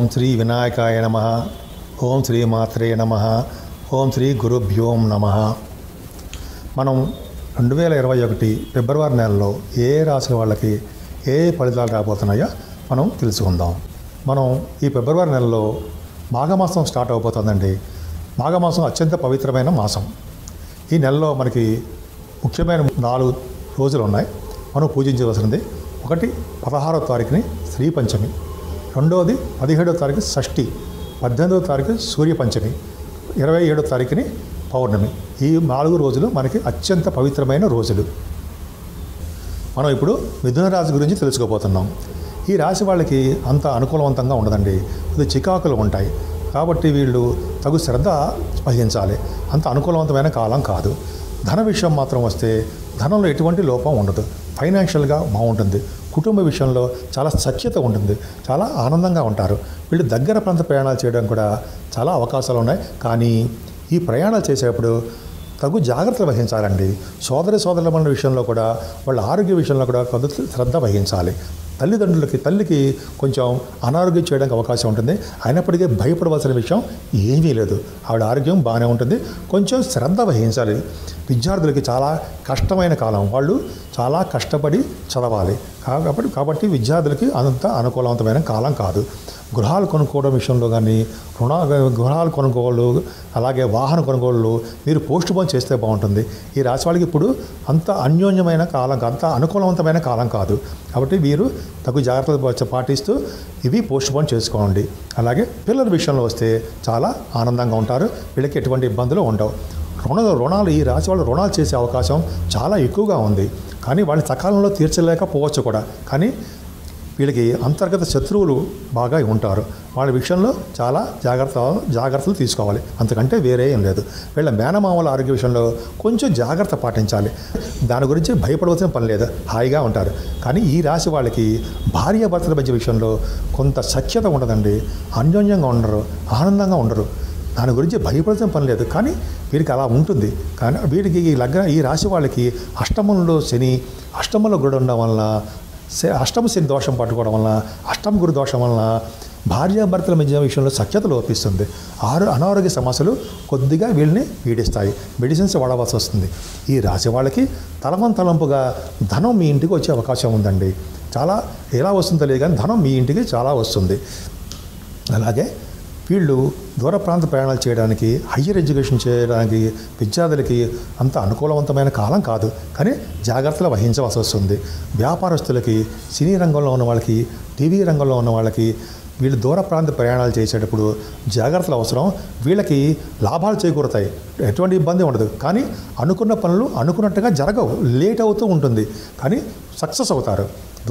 శ్రీ వినాయకాయ నమః. ఓం శ్రీ మాత్రే నమః. ఓం శ్రీ గురుభ్యో నమః. మనం 2021 ఫిబ్రవరి నెలలో ఏ రాశి వాళ్ళకి ఏ ఫలితాలు రాబోతున్నాయో మనం తెలుసుకుందాం. మనం ఈ ఫిబ్రవరి నెలలో మాఘమాసం స్టార్ట్ అవబోతుందండి. మాఘమాసం అత్యంత పవిత్రమైన మాసం. ఈ నెలలో మనకి ముఖ్యమైన 4 రోజులు ఉన్నాయి మనం పూజించవలసింది. ఒకటి 16వ తారీఖుని శ్రీ పంచమి, రెండవది 17వ తారీఖు షష్ఠి, 18వ తారీఖు సూర్య పంచమి, 27వ తారీఖుని పౌర్ణమి. ఈ 4 రోజులు మనకి అత్యంత పవిత్రమైన రోజులు. మనం ఇప్పుడు మిథున రాశి గురించి తెలుసుకోబోతున్నాం. ఈ రాశి వాళ్ళకి అంత అనుకూలవంతంగా ఉండదండి. ఇది చికాకులు ఉంటాయి కాబట్టి వీళ్ళు తగు శ్రద్ధ వహించాలి. అంత అనుకూలవంతమైన కాలం కాదు. ధన విషయం మాత్రం వస్తే ధనంలో ఎటువంటి లోపం ఉండదు. ఫైనాన్షియల్గా బాగుంటుంది. కుటుంబ విషయంలో చాలా సఖ్యత ఉంటుంది. చాలా ఆనందంగా ఉంటారు. వీళ్ళు దగ్గర ప్రాంత ప్రయాణాలు చేయడం కూడా చాలా అవకాశాలు ఉన్నాయి. కానీ ఈ ప్రయాణాలు చేసేటప్పుడు తగు జాగ్రత్తలు వహించాలండి. సోదరుల విషయంలో కూడా వాళ్ళ ఆరోగ్య విషయంలో కూడా కొంత శ్రద్ధ వహించాలి. తల్లికి కొంచెం అనారోగ్యం చేయడానికి అవకాశం ఉంటుంది. అయినప్పటికీ భయపడవలసిన విషయం ఏమీ లేదు. ఆవిడ ఆరోగ్యం బాగానే ఉంటుంది. కొంచెం శ్రద్ధ వహించాలి. విద్యార్థులకి చాలా కష్టమైన కాలం. వాళ్ళు చాలా కష్టపడి చదవాలి. కాబట్టి విద్యార్థులకి అంత అనుకూలవంతమైన కాలం కాదు. గృహాలు కొనుక్కోవడం విషయంలో కానీ గృహాలు కొనుగోళ్ళు, అలాగే వాహన కొనుగోళ్ళు మీరు పోస్ట్ పోన్ చేస్తే బాగుంటుంది. ఈ రాశి వాళ్ళకి ఇప్పుడు అంత అన్యోన్యమైన కాలం, అంత అనుకూలవంతమైన కాలం కాదు. కాబట్టి మీరు తగు జాగ్రత్తలు పాటిస్తూ ఇవి పోస్ట్ పోన్ చేసుకోండి. అలాగే పిల్లల విషయంలో వస్తే చాలా ఆనందంగా ఉంటారు. వీళ్ళకి ఎటువంటి ఇబ్బందులు ఉండవు. రుణాలు ఈ రాశి వాళ్ళు రుణాలు చేసే అవకాశం చాలా ఎక్కువగా ఉంది. కానీ వాళ్ళు సకాలంలో తీర్చలేకపోవచ్చు కూడా. వీళ్ళకి అంతర్గత శత్రువులు బాగా ఉంటారు. వాళ్ళ విషయంలో చాలా జాగ్రత్తలు తీసుకోవాలి. అంతకంటే వేరే ఏం లేదు. వీళ్ళ మేనమామల ఆరోగ్య విషయంలో కొంచెం జాగ్రత్త పాటించాలి. దాని గురించి భయపడవలసిన పని లేదు. హాయిగా ఉంటారు. కానీ ఈ రాశి వాళ్ళకి భార్యాభర్తల మధ్య విషయంలో కొంత సఖ్యత ఉండదండి. అన్యోన్యంగా ఉండరు, ఆనందంగా ఉండరు. దాని గురించి భయపడాల్సిన పని లేదు. కానీ వీరికి అలా ఉంటుంది. కానీ వీరికి ఈ రాశి వాళ్ళకి అష్టమంలో గుడి ఉండడం వలన, అష్టమ శని దోషం పట్టుకోవడం వలన, అష్టమ గురు దోషం వలన భార్యాభర్తల మధ్య విషయంలో సఖ్యత లోపిస్తుంది. అనారోగ్య సమస్యలు కొద్దిగా వీళ్ళని పీడిస్తాయి. మెడిసిన్స్ వాడవలసి వస్తుంది. ఈ రాశి వాళ్ళకి తలంపుగా ధనం మీ ఇంటికి వచ్చే అవకాశం ఉందండి. చాలా ఎలా వస్తుందో తెలియదు కానీ ధనం మీ ఇంటికి చాలా వస్తుంది. అలాగే వీళ్ళు దూర ప్రాంత ప్రయాణాలు చేయడానికి, హయ్యర్ ఎడ్యుకేషన్ చేయడానికి విద్యార్థులకి అంత అనుకూలవంతమైన కాలం కాదు. కానీ జాగ్రత్తలు వహించవలసి వస్తుంది. వ్యాపారస్తులకి, సినీ రంగంలో ఉన్న వాళ్ళకి, టీవీ రంగంలో ఉన్న వాళ్ళకి వీళ్ళు దూర ప్రాంత ప్రయాణాలు చేసేటప్పుడు జాగ్రత్తలు అవసరం. వీళ్ళకి లాభాలు చేకూరుతాయి, ఎటువంటి ఇబ్బంది ఉండదు. కానీ అనుకున్న పనులు అనుకున్నట్టుగా జరగవు, లేట్ అవుతూ ఉంటుంది. కానీ సక్సెస్ అవుతారు.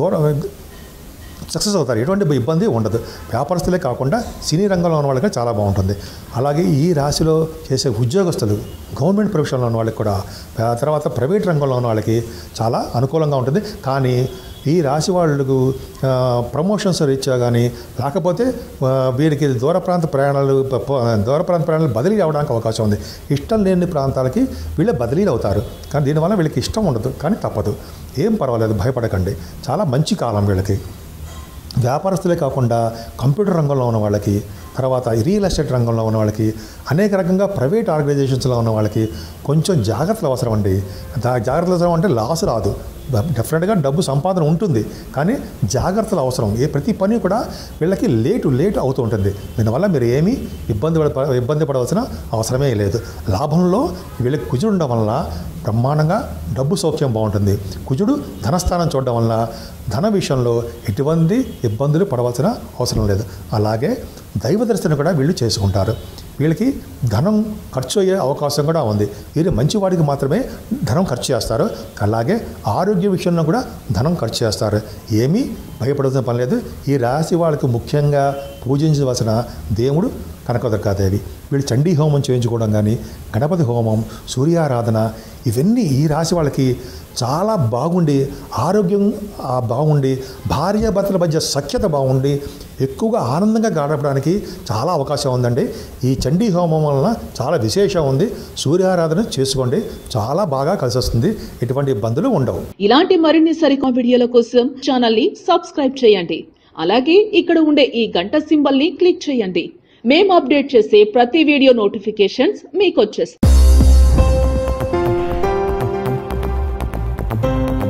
ఎటువంటి ఇబ్బంది ఉండదు. వ్యాపారస్తులే కాకుండా సినీ రంగంలో ఉన్న వాళ్ళకి చాలా బాగుంటుంది. అలాగే ఈ రాశిలో చేసే ఉద్యోగస్తులు, గవర్నమెంట్ ప్రొఫెషన్లో ఉన్న వాళ్ళకి కూడా, తర్వాత ప్రైవేట్ రంగంలో ఉన్న వాళ్ళకి చాలా అనుకూలంగా ఉంటుంది. కానీ ఈ రాశి వాళ్ళకు ప్రమోషన్స్ రీత్యా కానీ, లేకపోతే వీరికి దూర ప్రాంత ప్రయాణాలు బదిలీ అవ్వడానికి అవకాశం ఉంది. ఇష్టం లేని ప్రాంతాలకి వీళ్ళే బదిలీలు అవుతారు. కానీ దీనివల్ల వీళ్ళకి ఇష్టం ఉండదు. కానీ తప్పదు. ఏం పర్వాలేదు, భయపడకండి. చాలా మంచి కాలం వీళ్ళకి. వ్యాపారస్తులే కాకుండా కంప్యూటర్ రంగంలో ఉన్న వాళ్ళకి, తర్వాత రియల్ ఎస్టేట్ రంగంలో ఉన్న వాళ్ళకి, అనేక రకంగా ప్రైవేట్ ఆర్గనైజేషన్స్లో ఉన్న వాళ్ళకి కొంచెం జాగ్రత్తలు అవసరం అండి. జాగ్రత్తలు అవసరం అంటే లాస్ రాదు. డెఫినెట్గా డబ్బు సంపాదన ఉంటుంది. కానీ జాగ్రత్తలు అవసరం. ప్రతి పని కూడా వీళ్ళకి లేట్ అవుతూ ఉంటుంది. దీనివల్ల మీరు ఏమీ ఇబ్బంది పడవలసిన అవసరమే లేదు. లాభంలో వీళ్ళకి కుజుడు ఉండడం వల్ల బ్రహ్మాండంగా డబ్బు సౌఖ్యం బాగుంటుంది. కుజుడు ధనస్థానం చూడడం వల్ల ధన విషయంలో ఎటువంటి ఇబ్బందులు పడవలసిన అవసరం లేదు. అలాగే దైవ దర్శనం కూడా వీళ్ళు చేసుకుంటారు. వీళ్ళకి ధనం ఖర్చు అయ్యే అవకాశం కూడా ఉంది. వీళ్ళు మంచివాడికి మాత్రమే ధనం ఖర్చు చేస్తారు. అలాగే ఆరోగ్య విషయంలో కూడా ధనం ఖర్చు చేస్తారు. ఏమీ భయపడాల్సిన పని లేదు. ఈ రాశి వాళ్ళకి ముఖ్యంగా పూజించవలసిన దేవుడు కనకదుర్గాదేవి. వీళ్ళు చండీ హోమం చేయించుకోవడం కానీ, గణపతి హోమం, సూర్యారాధన, ఇవన్నీ ఈ రాశి వాళ్ళకి చాలా బాగుండి, ఆరోగ్యం బాగుండి, భార్యాభర్తల మధ్య సఖ్యత బాగుండి, ఎక్కువగా ఆనందంగా గడపడానికి చాలా అవకాశం ఉందండి. ఈ చండీ హోమం వలన చాలా విశేషం ఉంది. సూర్యారాధన చేసుకోండి, చాలా బాగా కలిసి వస్తుంది. ఎటువంటి ఇబ్బందులు ఉండవు. ఇలాంటి మరిన్ని సరికొత్త వీడియోల కోసం ఛానల్ ని సబ్స్క్రైబ్ చేయండి. అలాగే ఇక్కడ ఉండే ఈ గంట సింబల్ ని క్లిక్ చేయండి. మేము అప్డేట్ చేసే ప్రతి వీడియో నోటిఫికేషన్స్ మీకు వచ్చేస్తాయి.